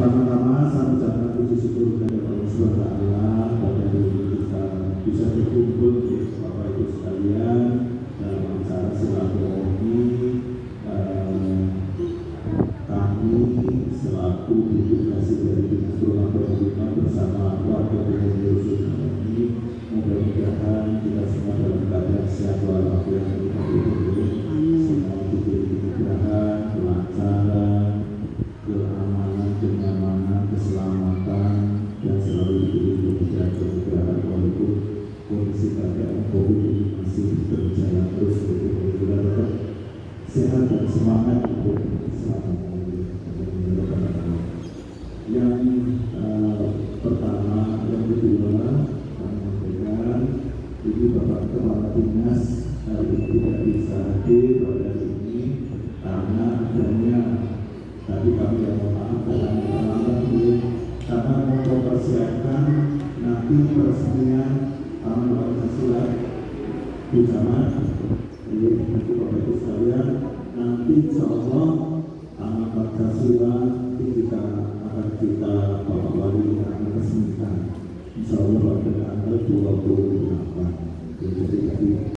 pertama-tama saya ucapkan puji syukur kepada Allah Subhanahu wa Ta'ala pada hari ini kita bisa berkumpul Bapak Ibu sekalian dalam acara silaturahmi. Kami selaku delegasi dari Dinas Perhubungan Pemerintah bersama warga pengurus ini, mudah-mudahan kita semua dalam keadaan sehat walafiat yang semua diberi kemudahan, kelancaran, keamanan, kenyamanan, keselamatan, dan selalu diberi kemudahan walaupun kondisi keadaan COVID ini masih berjalan terus. Kita tetap sehat dan semangat untuk selamat. Yang pertama, yang kedua, kami menyampaikan Ibu Bapak Kepala Dinas hari ini tidak bisa hadir pada hari ini karena adanya tadi kami yang mohon maaf karena mempersiapkan nanti peresmian Taman Pancasila di zaman. Jadi nanti Bapak Ibu sekalian, nanti insya Allah Taman Pancasila kita akan Bapak Wali akan resmikan insya Allah pada tanggal 28. Jadi